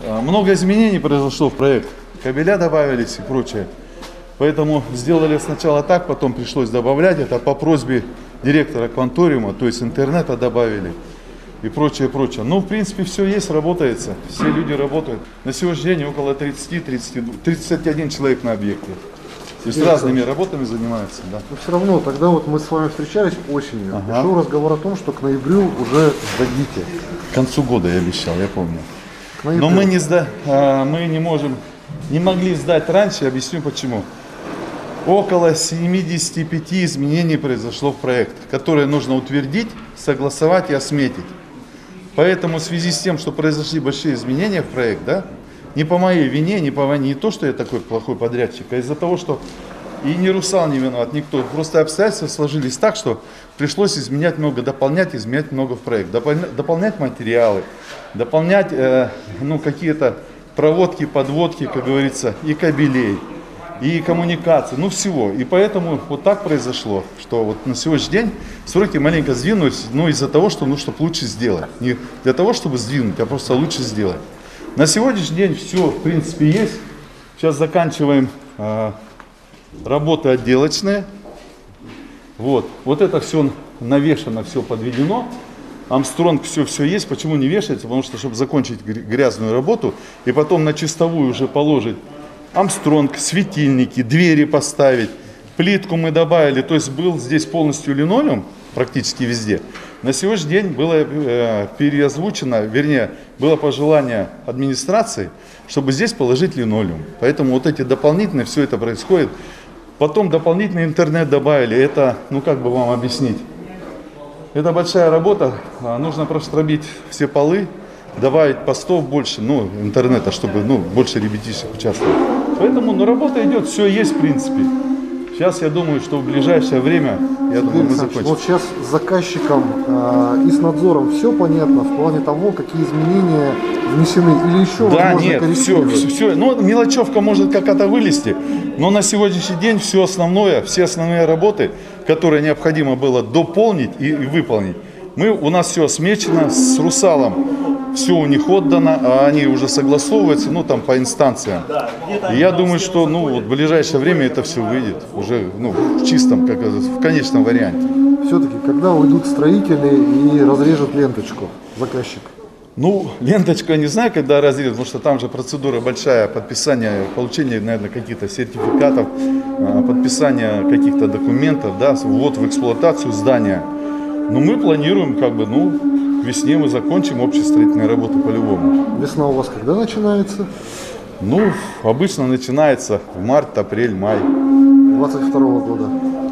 Много изменений произошло в проект. Кабеля добавились и прочее. Поэтому сделали сначала так, потом пришлось добавлять. Это по просьбе директора кванториума, то есть интернета добавили и прочее, прочее. Ну, в принципе, все есть, работается. Все люди работают. На сегодняшний день около 30-31 человек на объекте. То есть разными работами занимаются, да. Но все равно, тогда вот мы с вами встречались осенью. Ага. Шел разговор о том, что к ноябрю уже сдадите. К концу года я обещал, я помню. Но мы не могли сдать раньше, объясню почему. Около 75 изменений произошло в проект, которые нужно утвердить, согласовать и осметить. Поэтому в связи с тем, что произошли большие изменения в проект, да, не по моей вине, не то, что я такой плохой подрядчик, а из-за того, что и ни Русал не виноват, никто. Просто обстоятельства сложились так, что пришлось изменять много, изменять много в проект. Дополнять материалы, дополнять какие-то проводки, подводки, как говорится, и кабелей, и коммуникации, всего. И поэтому вот так произошло, что вот на сегодняшний день сроки маленько сдвинулись, но из-за того, что, чтобы лучше сделать. Не для того, чтобы сдвинуть, а просто лучше сделать. На сегодняшний день все, в принципе, есть. Сейчас заканчиваем работы отделочные. Вот это все навешано, все подведено. Армстронг все есть. Почему не вешается? Потому что, чтобы закончить грязную работу и потом на чистовую уже положить армстронг, светильники, двери поставить. Плитку мы добавили, то есть был здесь полностью линолеум практически везде. На сегодняшний день было переозвучено, вернее, было пожелание администрации, чтобы здесь положить линолеум. Поэтому вот эти дополнительные, все это происходит. Потом дополнительный интернет добавили. Это, как бы вам объяснить? Это большая работа. Нужно проштробить все полы, добавить постов больше, интернета, чтобы больше ребятишек участвовало. Поэтому работа идет, все есть в принципе. Сейчас я думаю, что в ближайшее время, мы закончим. Вот сейчас с заказчиком и с надзором все понятно в плане того, какие изменения внесены или еще корректировать? Все. Мелочевка может как-то вылезти, но на сегодняшний день все основные работы, которые необходимо было дополнить и выполнить. У нас все смечено с Русалом. Все у них отдано, а они уже согласовываются, по инстанциям. И я думаю, что, в ближайшее время это все выйдет уже, в чистом, в конечном варианте. Все-таки, когда уйдут строители и разрежут ленточку, заказчик? Ленточка не знаю, когда разрежут, потому что там же процедура большая, подписание, получение, наверное, каких-то сертификатов, подписание каких-то документов, ввод в эксплуатацию здания. Но мы планируем, к весне мы закончим общестроительные работы по-любому. Весна у вас когда начинается? Обычно начинается в март, апрель, май. 22-го года?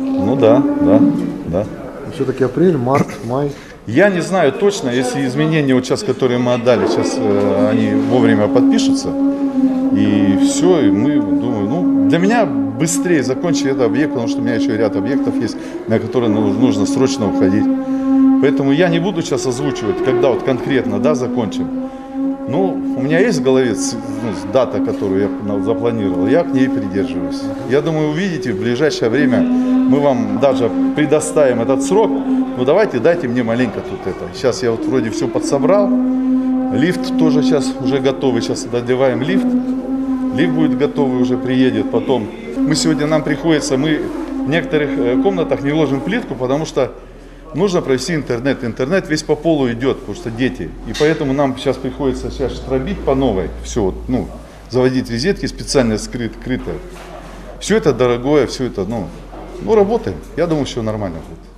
Да. Все-таки апрель, март, май? Я не знаю точно, если изменения, которые мы отдали, сейчас они вовремя подпишутся. И все, и мы думаем, для меня быстрее закончить этот объект, потому что у меня еще ряд объектов есть, на которые нужно срочно уходить. Поэтому я не буду сейчас озвучивать, когда конкретно, закончим. У меня есть в голове дата, которую я запланировал, я к ней придерживаюсь. Я думаю, увидите, в ближайшее время мы вам даже предоставим этот срок. Дайте мне маленько тут это. Сейчас я вроде все подсобрал. Лифт тоже сейчас уже готовый, сейчас доделаем лифт. Лифт будет готовый, уже приедет потом. Нам приходится, мы в некоторых комнатах не ложим плитку, потому что нужно провести интернет. Интернет весь по полу идет, потому что дети. И поэтому нам сейчас приходится штробить по новой. Все, заводить розетки специально скрытые. Все это дорогое, все это, работаем. Я думаю, все нормально будет.